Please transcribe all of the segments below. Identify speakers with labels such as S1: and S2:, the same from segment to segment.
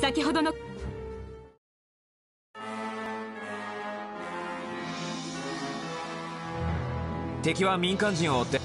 S1: 先ほどの
S2: 敵は民間人を追って。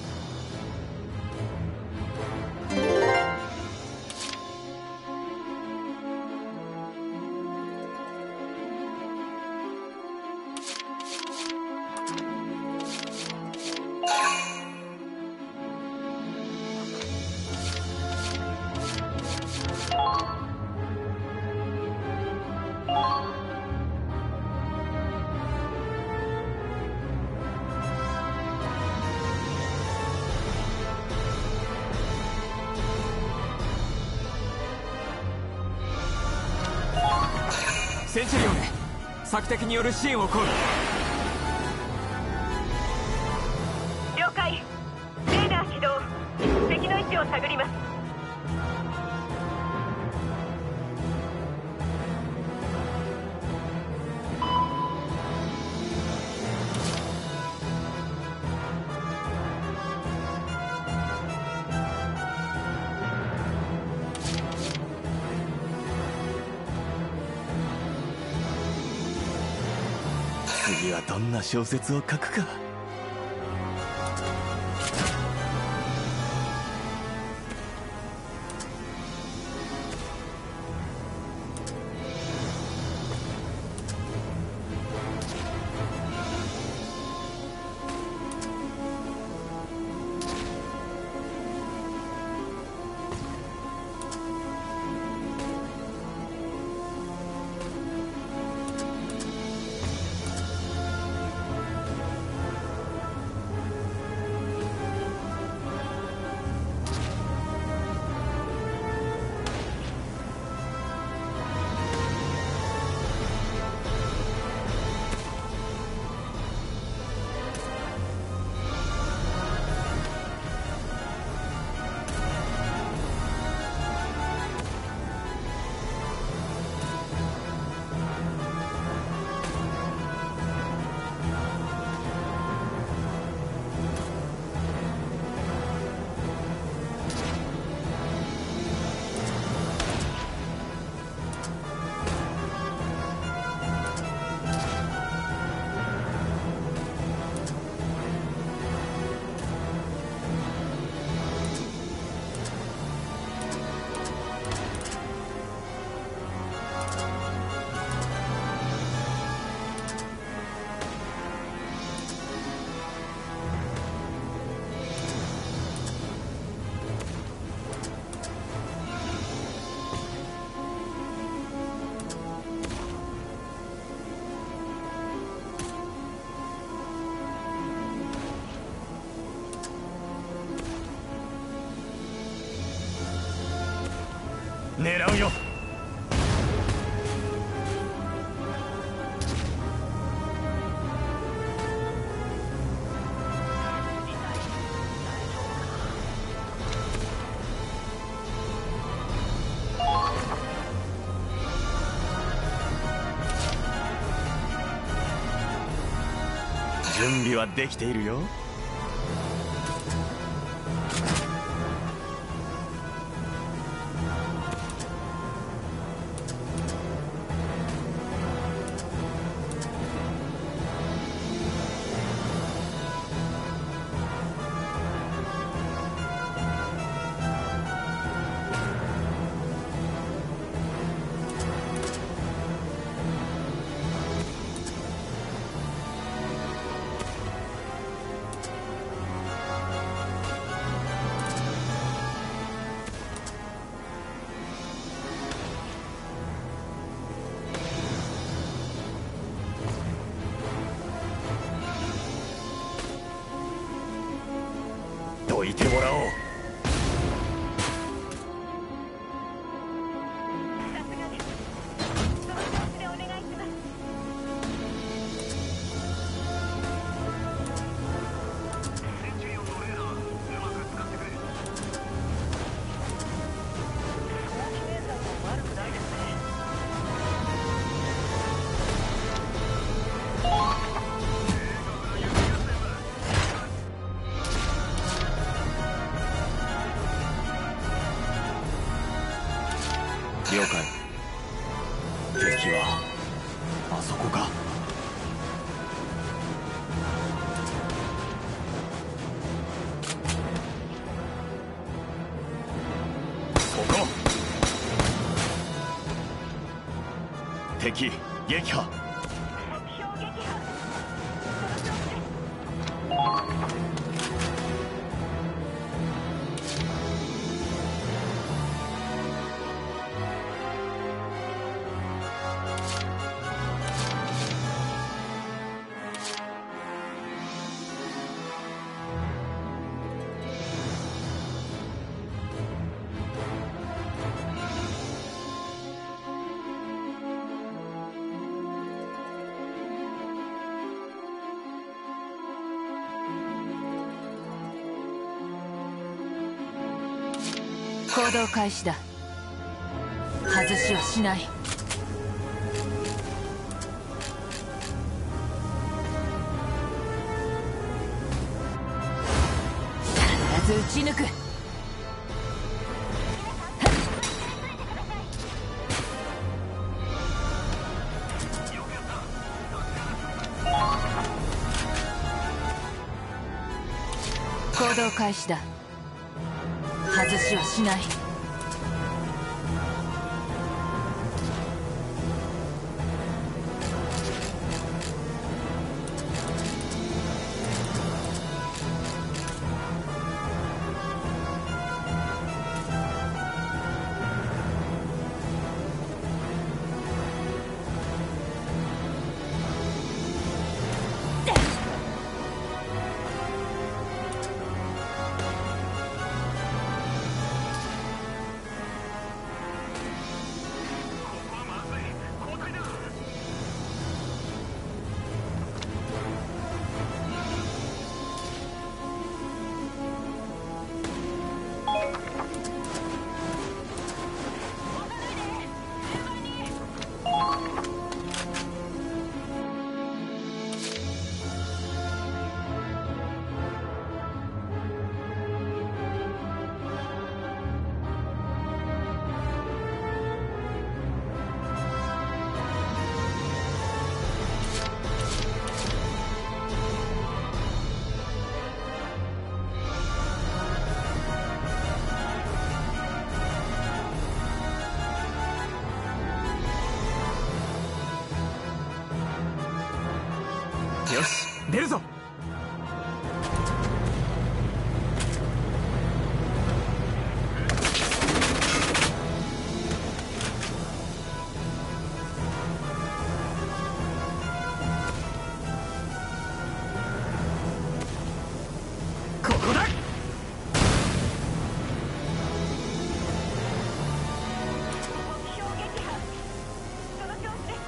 S2: センチュリオンへ索敵による支援をコール。
S3: 了解。レーダー起動。敵の位置を探ります。
S4: 次はどんな小説を書くか。狙うよ。準備はできているよ。どいてもらおう。
S3: さすがです。その調子でお願いします。センチュリオンのレーダーうまく使ってくれ。早期計算も悪くないですね。
S2: 了解。
S4: 敵はあそこか。そこ。敵撃破。
S3: 目標撃破。
S1: 行動開始だ。外しはしない。必ず撃ち抜く。行動開始だ。外しはしない。
S2: よし、出るぞ。ここだ。
S3: 目標撃破。その調子です。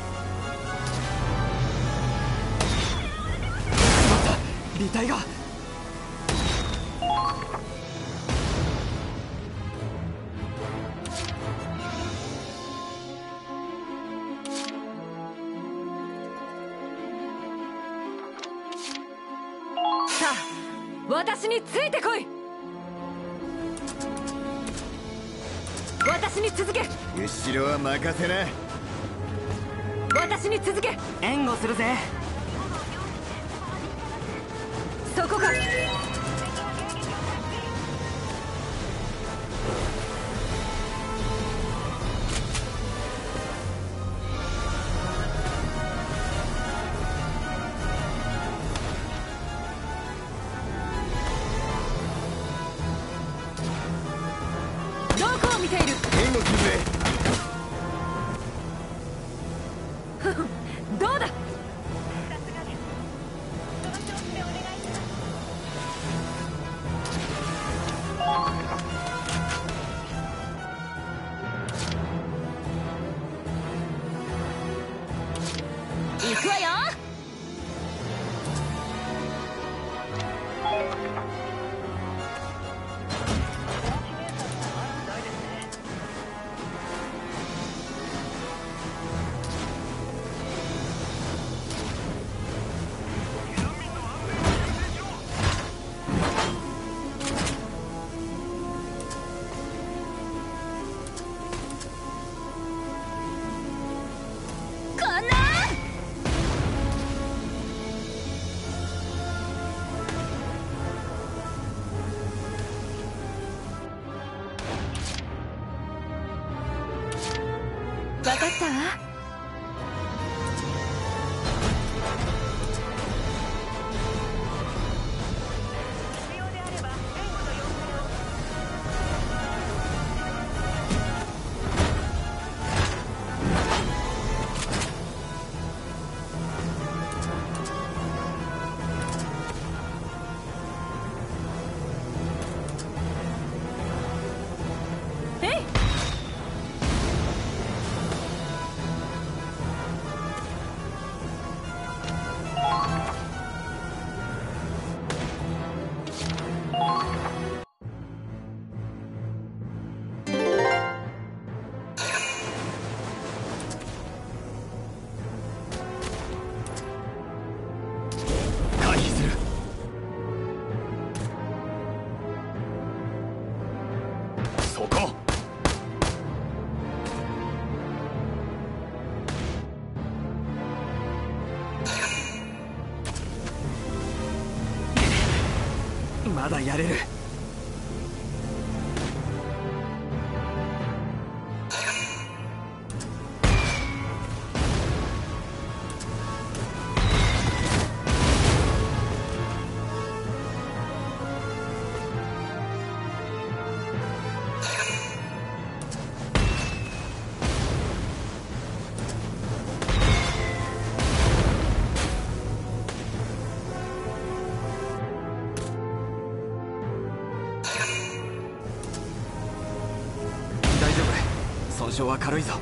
S2: 履体が。
S1: さあ、私についてこい。私に続け。
S4: 後ろは任せな。
S1: 私に続け。
S2: 援護するぜ。
S1: そこか。どこを見ている。
S4: 援護するぜ。
S1: どうだ。
S3: さすがです。その調子でお願いします。
S1: 行くわよ。 分かったわ。
S3: 必要であれば援護の要請を。
S1: えい。
S2: 回避する。
S4: そこ。
S2: まだやれる。大丈夫、損傷は軽いぞ。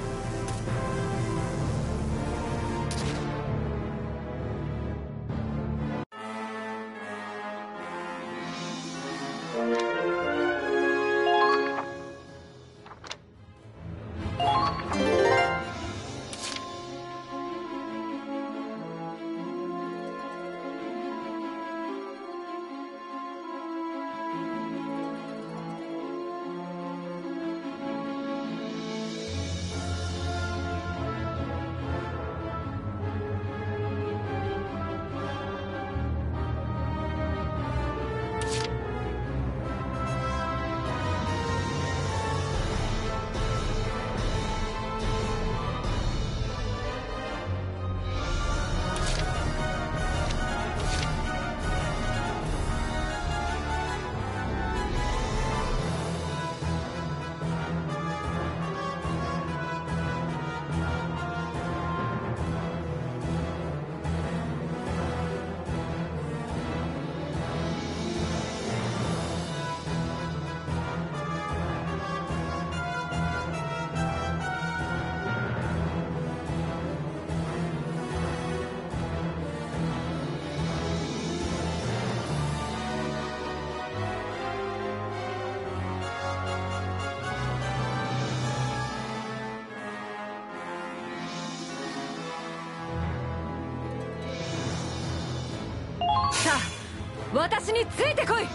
S1: さあ私についてこい。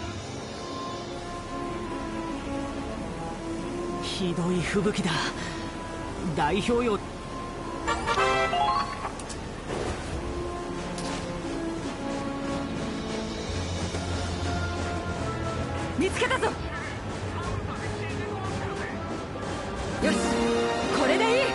S2: ひどい吹雪だ。代表よ。
S1: 見つけたぞ。よし、これでいい。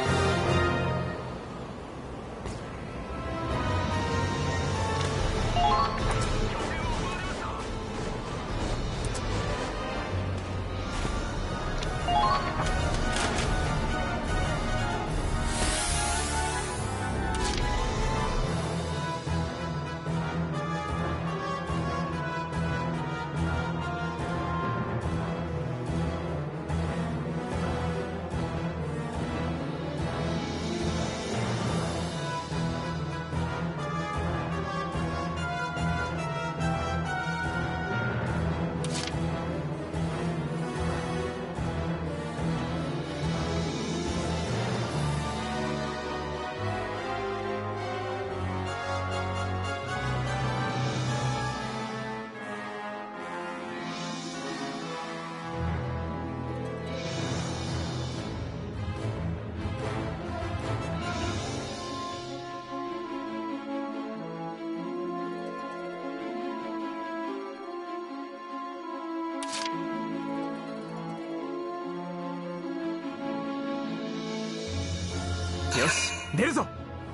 S2: よし出るぞ。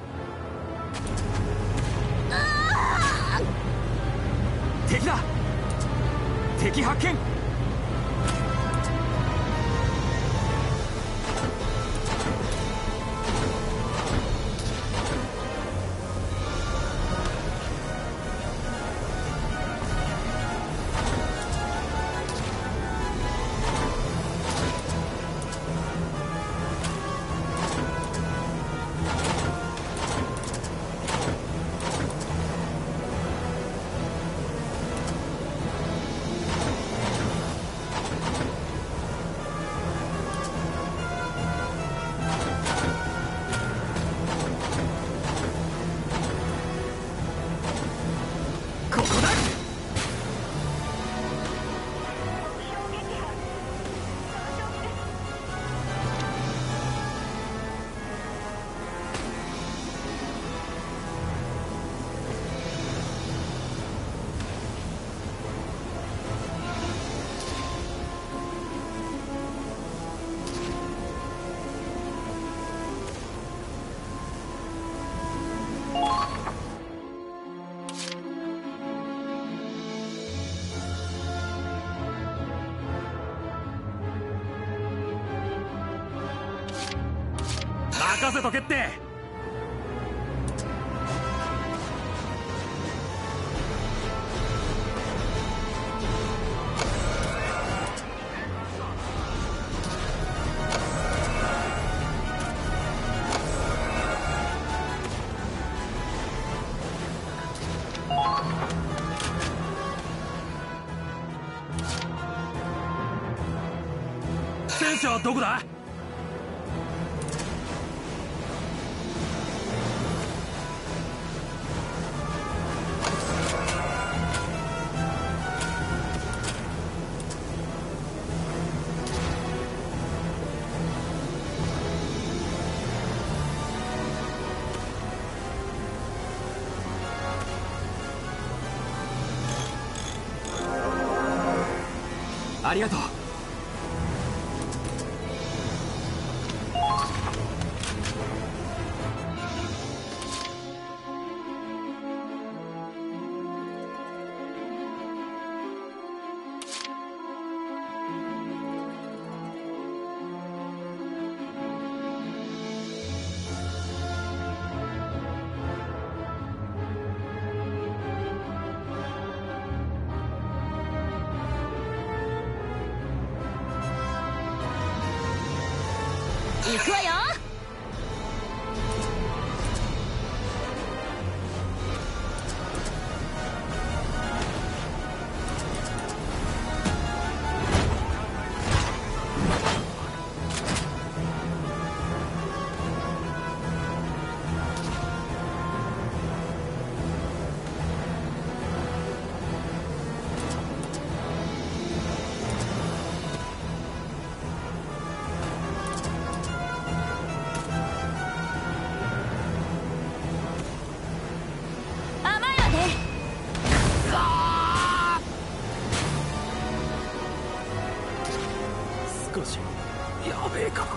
S2: 敵だ。敵発見。任せとけって。戦車はどこだ。ありがとう。
S1: 行くわよ。
S2: 少しやべえか。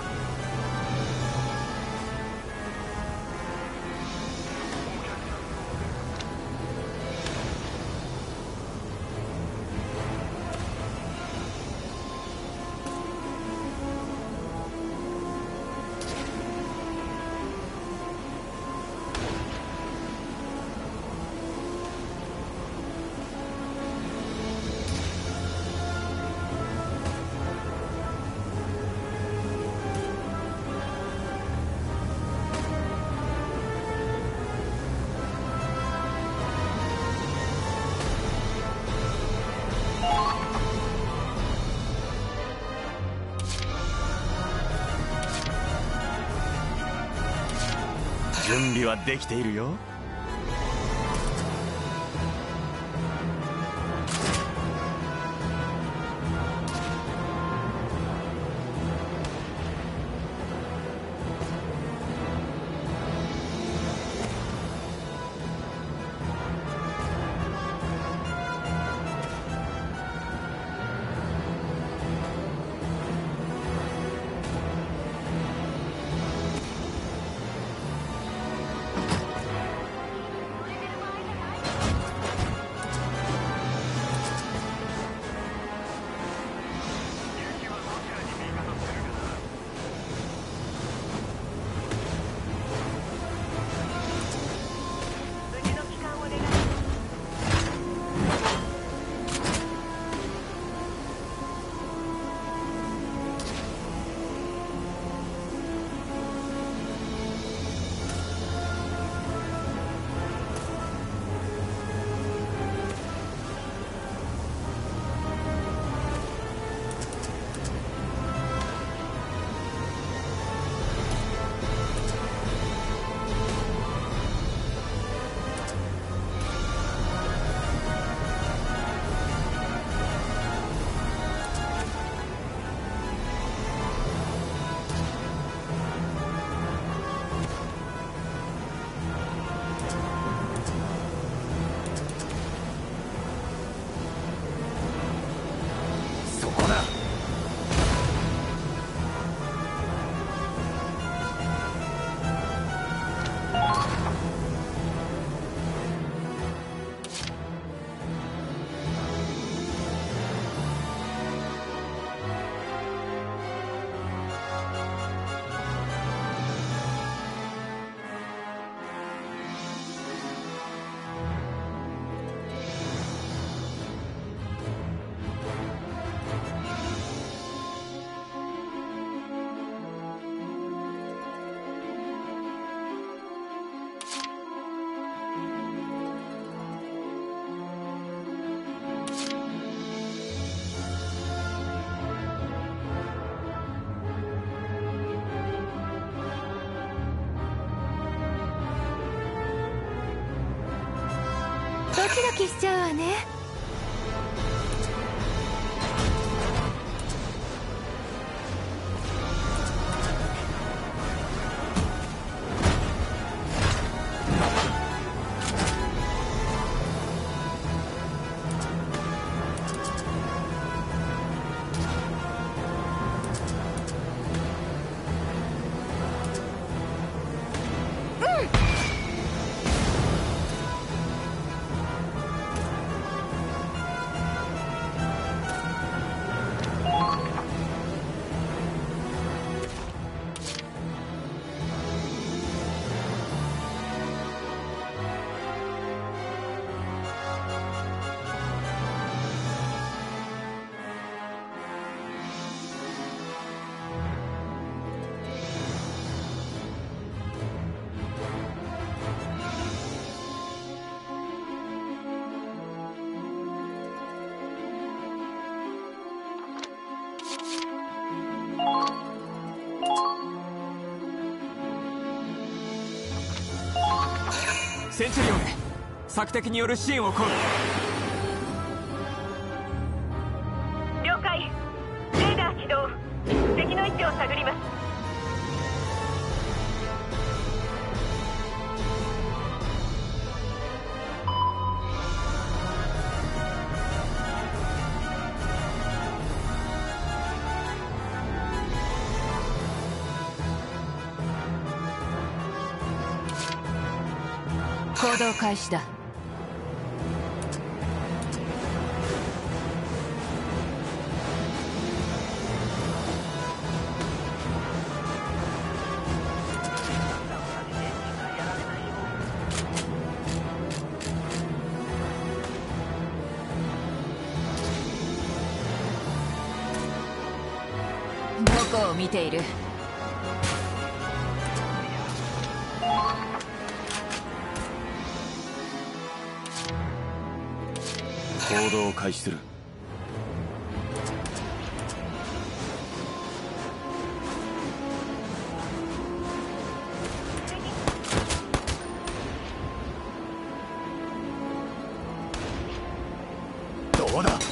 S4: 準備はできているよ。
S1: ドキドキしちゃうわね。
S2: センチュリオンへ索敵による支援を請う。
S3: 了解。レーダー起動。敵の位置を探ります。
S1: 行動開始だ。どこを見ている？
S4: 行動を開始する。どうだ？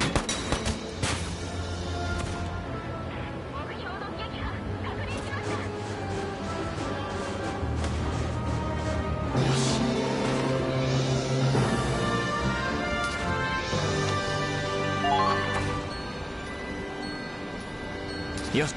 S4: よし。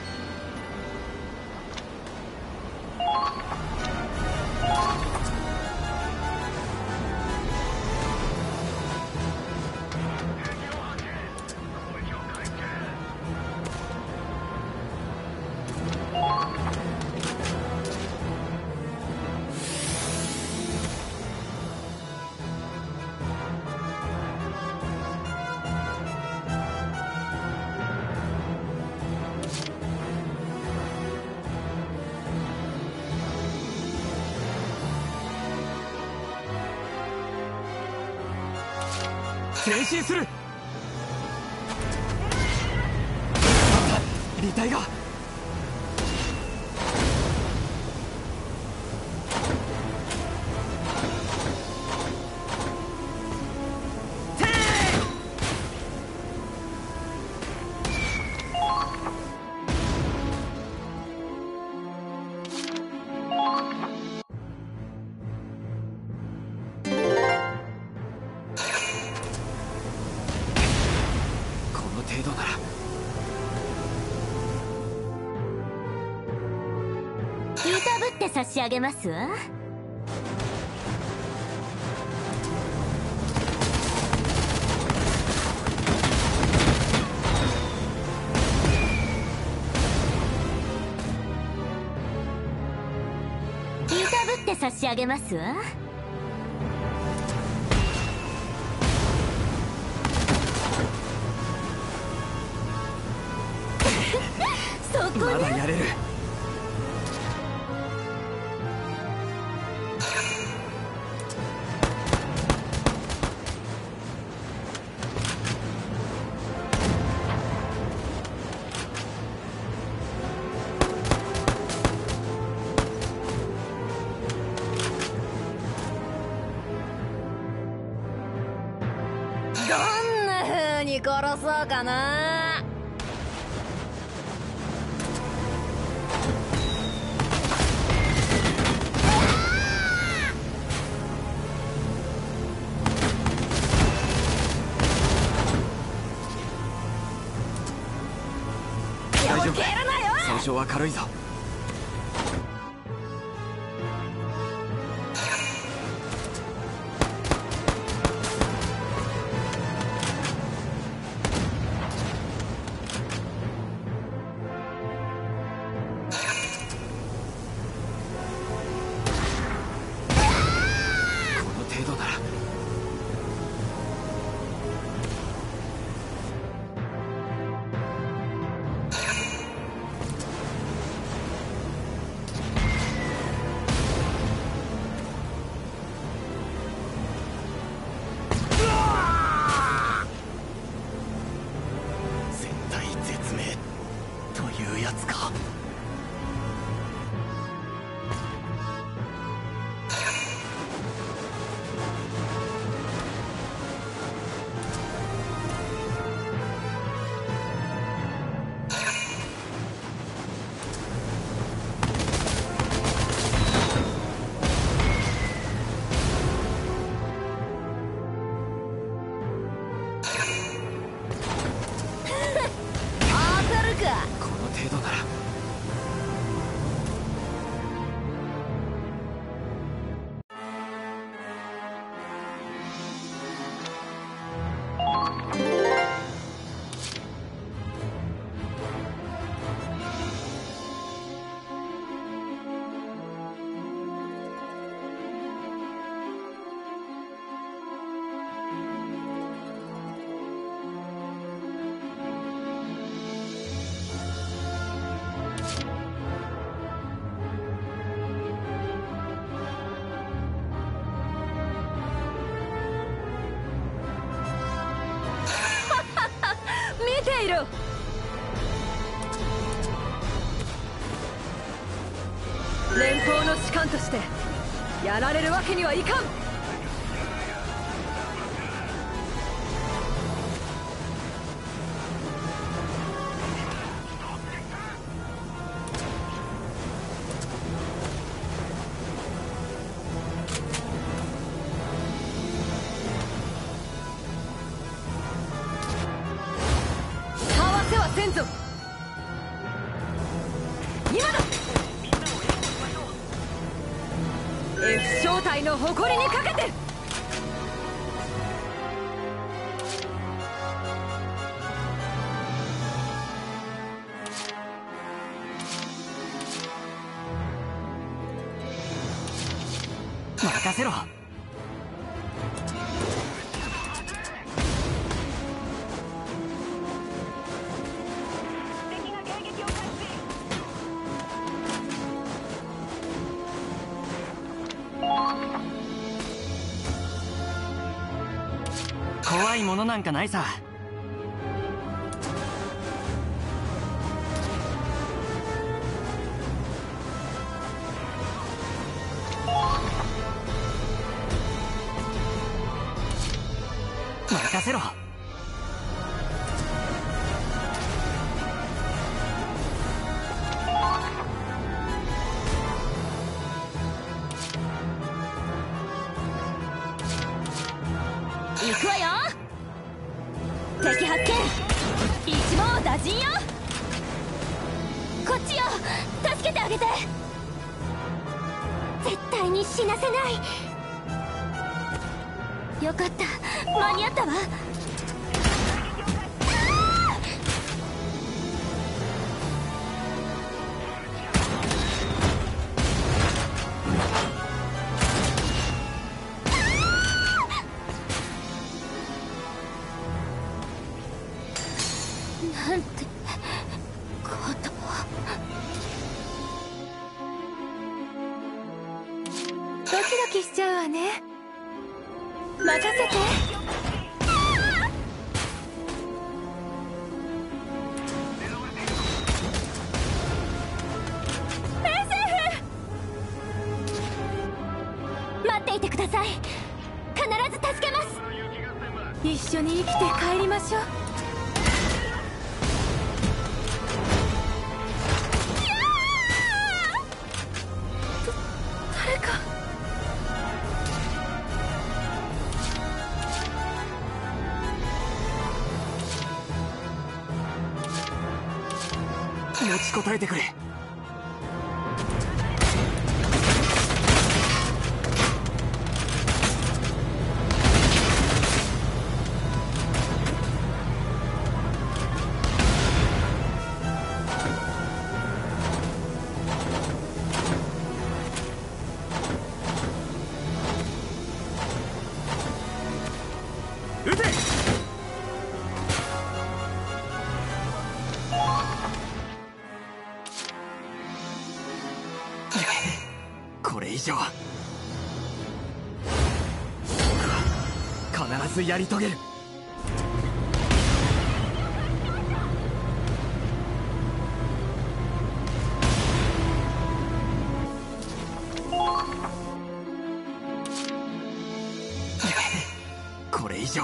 S2: 前進する。離体が。程度なら
S5: いたぶって差し上げますわ。いたぶって差し上げますわ。
S2: まだやれる。
S6: 殺そうかな。
S2: 大丈夫。損傷は軽いぞ。
S6: 見ている。連邦の士官としてやられるわけにはいかん。先祖、今だ。 F 小隊の誇りにかけて。
S2: 任せろ。怖いものなんかないさ。任せろ。
S5: 行くわよ。敵発見。一網打尽よ。こっちよ。助けてあげて。絶対に死なせない。よかった、間に合ったわ。なんてことを。ドキドキしちゃうわね。任せて。待っていてください。必ず助けます。一緒に生きて帰りましょう。
S2: ちこたえてくれ。撃て。これ以上僕は必ずやり遂げる。これ以上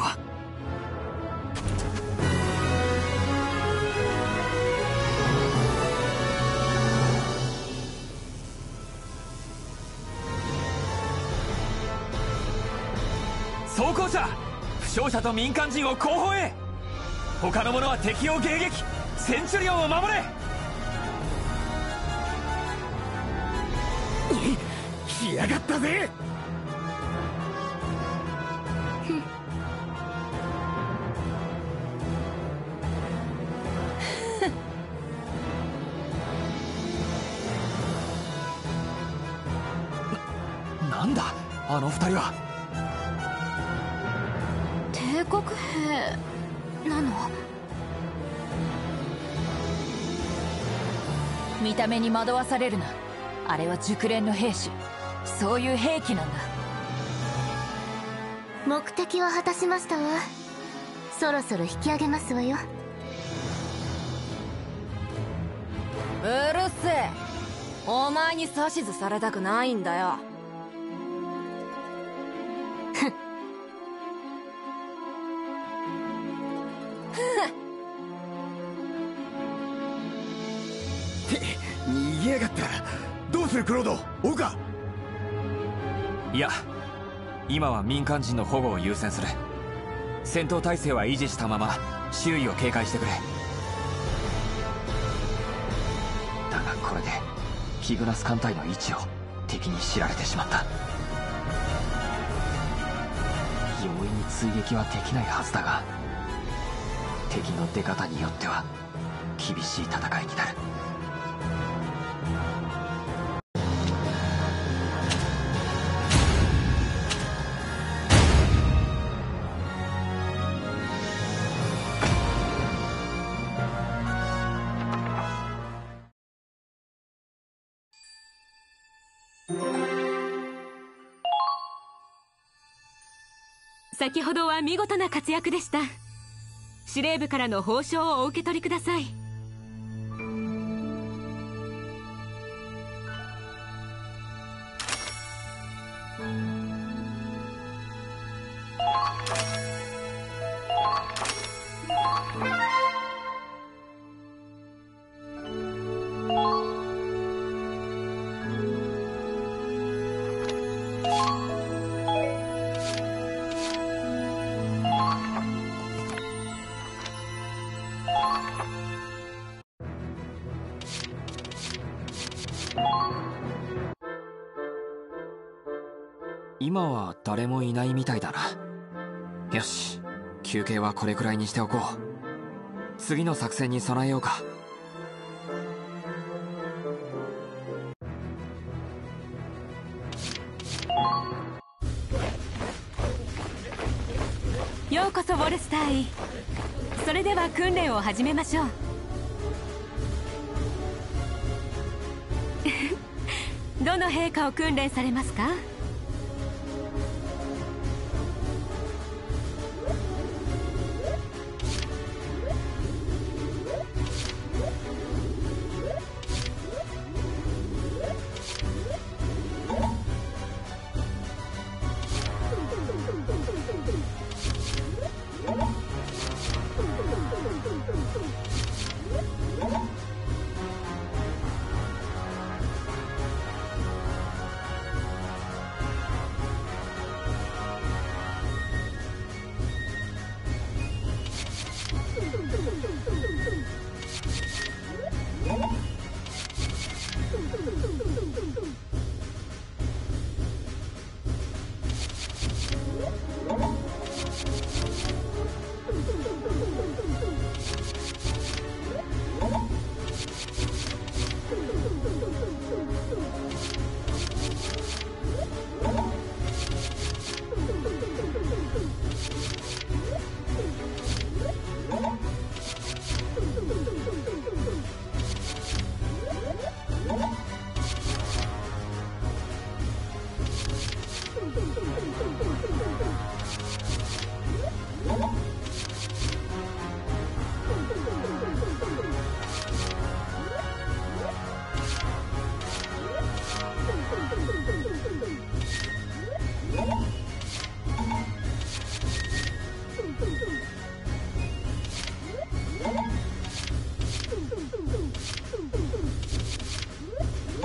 S2: 装甲車、負傷者と民間人を後方へ。他の者は敵を迎撃。センチュリオンを守れ。
S4: 来やがったぜ。
S2: なんだあの二人は。
S5: 帝国兵なの？
S1: 見た目に惑わされるな。あれは熟練の兵士。そういう兵器なんだ。
S5: 目的は果たしましたわ。そろそろ引き上げますわよ。
S6: うるせえ。お前に指図されたくないんだよ。
S4: 逃げやがった。どうするクロード、追うか。
S2: いや、今は民間人の保護を優先する。戦闘態勢は維持したまま周囲を警戒してくれ。だがこれでキグナス艦隊の位置を敵に知られてしまった。容易に追撃はできないはずだが、敵の出方によっては厳しい戦いになる。
S3: 先ほどは見事な活躍でした。司令部からの報奨をお受け取りください。
S2: 今は誰もいないみたいだな。よし、休憩はこれくらいにしておこう。次の作戦に備えようか。
S3: ようこそウォルスターへ。それでは訓練を始めましょう。どの陛下を訓練されますか？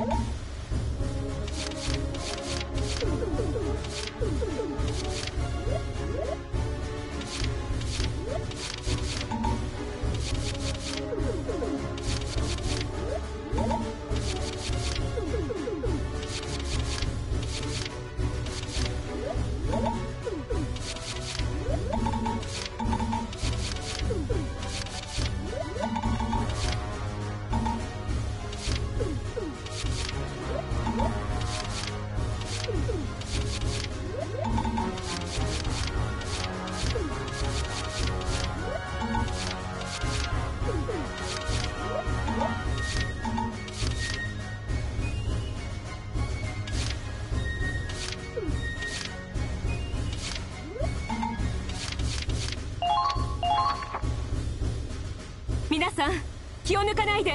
S3: 皆さん気を抜かないで。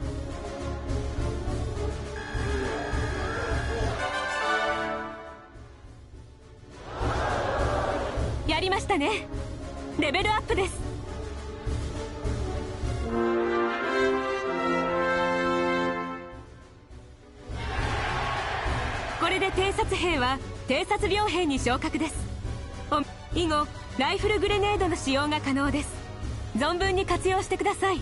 S3: やりましたね。レベルアップです。これで偵察兵は偵察病兵に昇格です。以後ライフルグレネードの使用が可能です。存分に活用してください。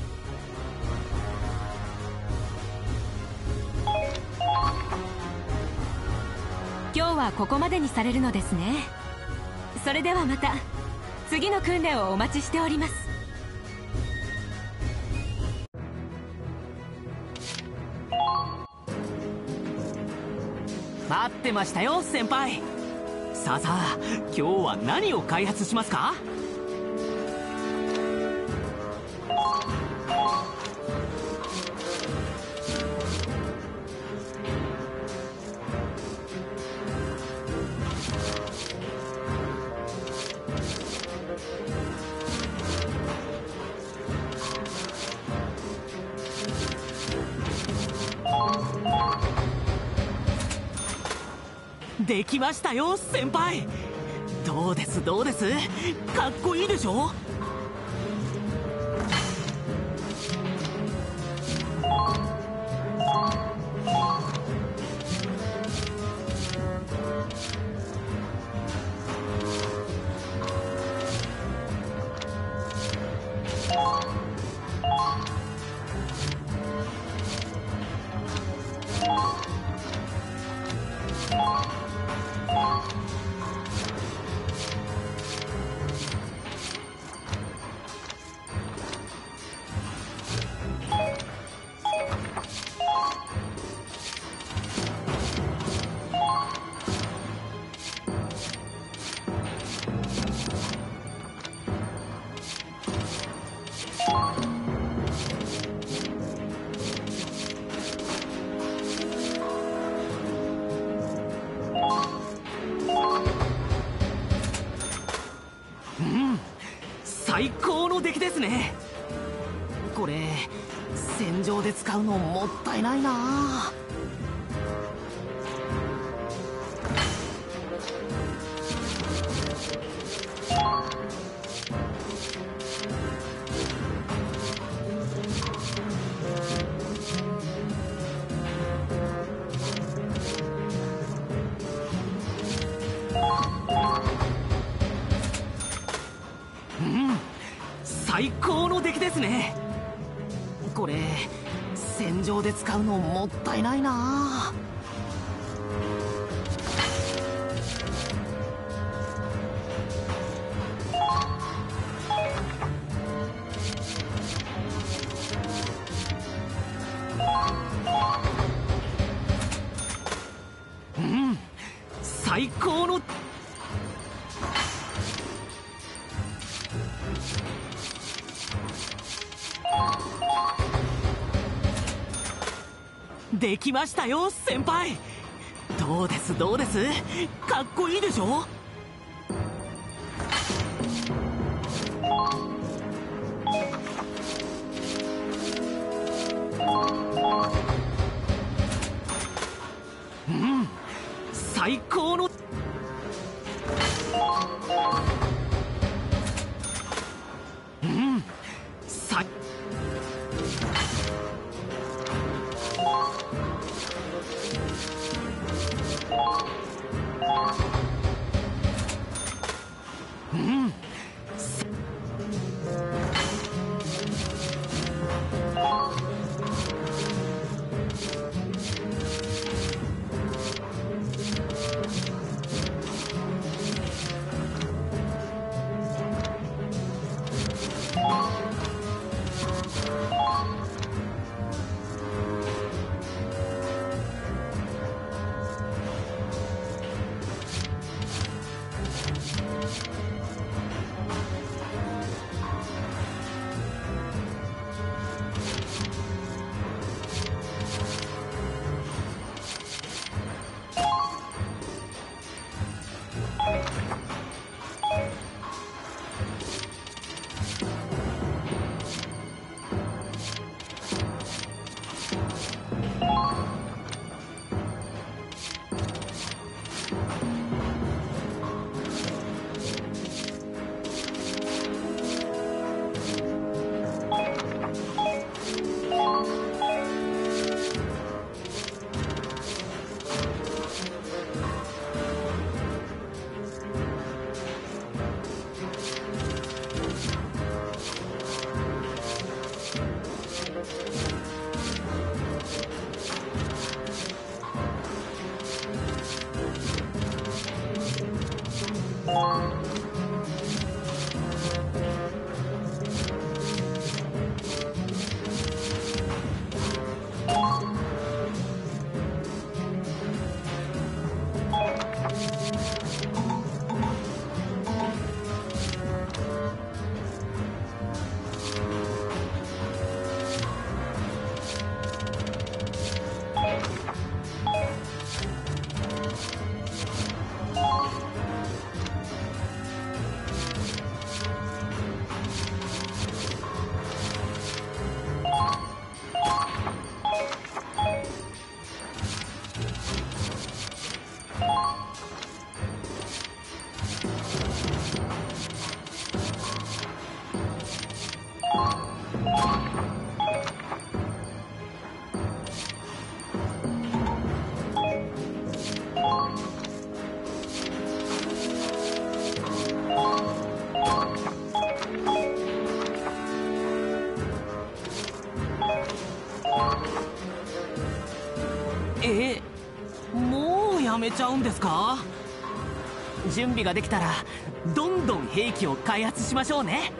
S3: 今日はここまでにされるのですね。それではまた次の訓練をお待ちしております。
S7: 待ってましたよ先輩。さあさあ、今日は何を開発しますか？できましたよ先輩。どうですどうです、かっこいいでしょ？最高の出来ですね。これ戦場で使うのもったいないな。最高の出来ですね。これ戦場で使うのもったいないな。最高のできましたよ先輩。どうですどうです、かっこいいでしょ？最高のもうやめちゃうんですか？準備ができたらどんどん兵器を開発しましょうね。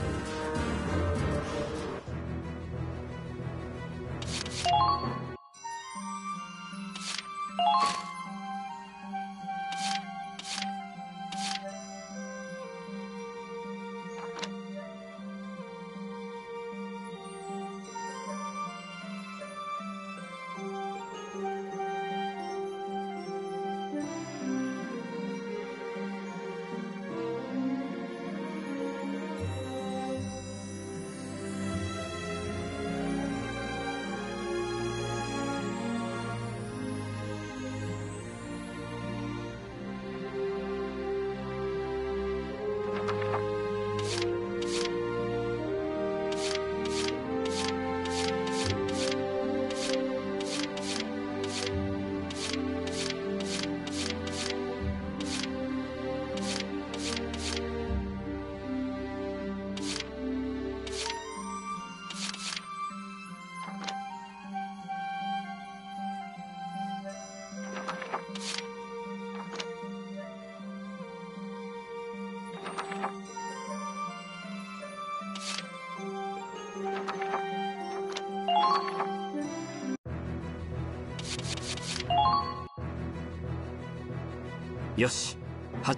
S2: よし、はっ。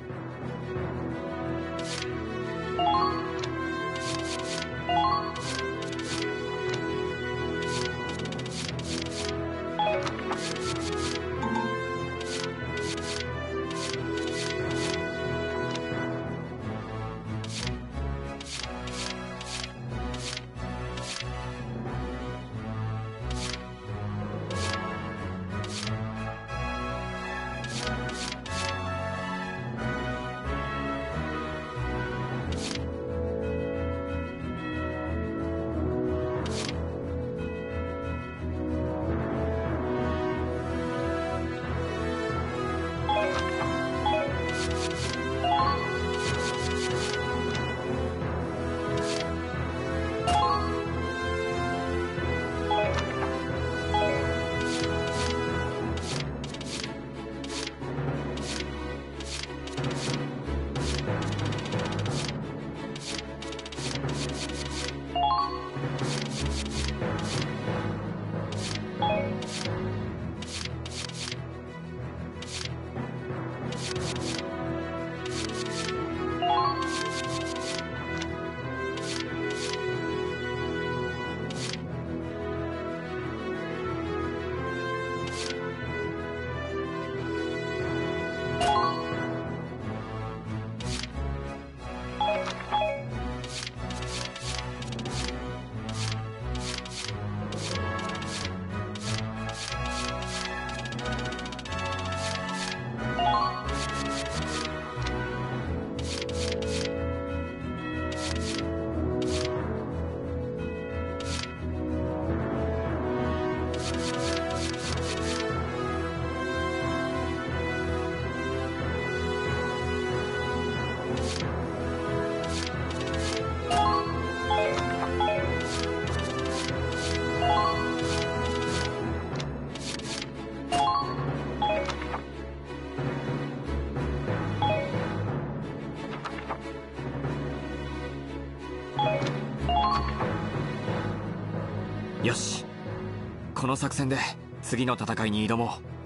S2: この作戦で次の戦いに挑もう。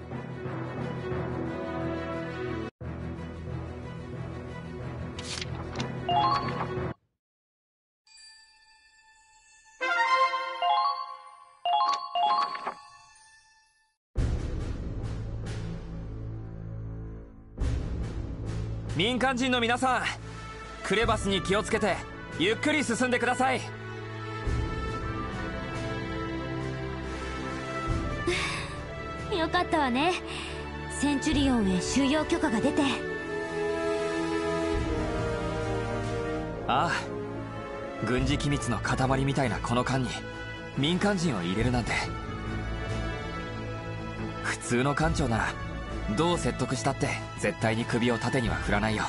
S2: 民間人の皆さん、クレバスに気をつけてゆっくり進んでください。
S5: よかったわね、センチュリオンへ収容許可が出て。
S2: ああ、軍事機密の塊みたいなこの艦に民間人を入れるなんて。普通の艦長ならどう説得したって絶対に首を縦には振らないよ。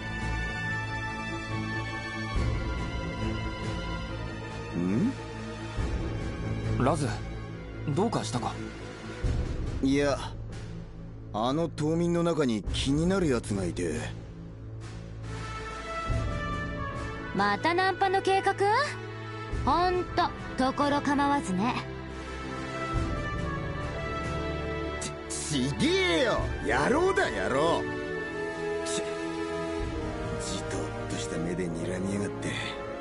S2: ラズ、どうかしたか？
S4: いや、あの島民の中に気になるやつがいて。
S5: またナンパの計画？ほんとところ構わずね。
S4: ちげえよ、野郎だ野郎。じとっとした目で睨みやがって。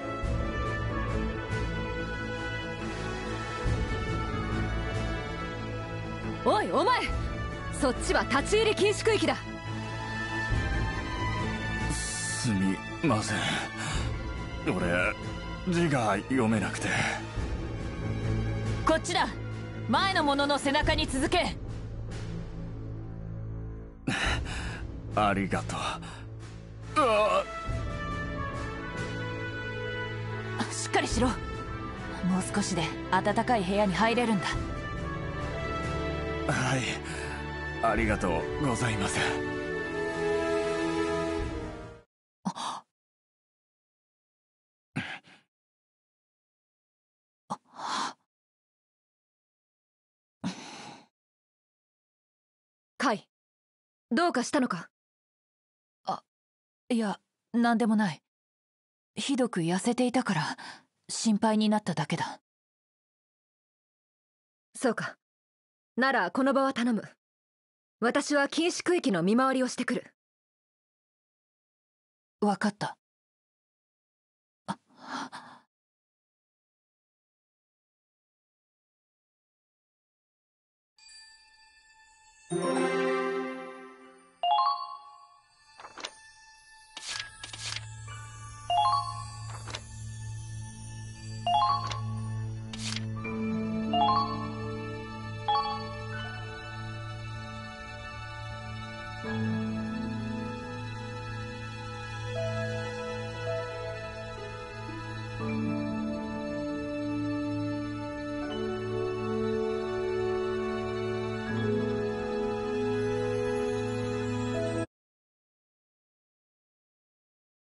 S6: おいお前、そっちは立ち入り禁止区域だ。
S8: すみません、俺字が読めなくて。
S1: こっちだ。前の者の背中に続け。
S8: ありがとう。あ
S1: あ、しっかりしろ。もう少しで暖かい部屋に入れるんだ。
S8: はい、ありがとうございます。
S6: カイ、どうかしたのか？
S1: いや、なんでもない。ひどく痩せていたから心配になっただけだ。
S6: そうか。ならこの場は頼む。私は禁止区域の見回りをしてくる。
S1: わかった。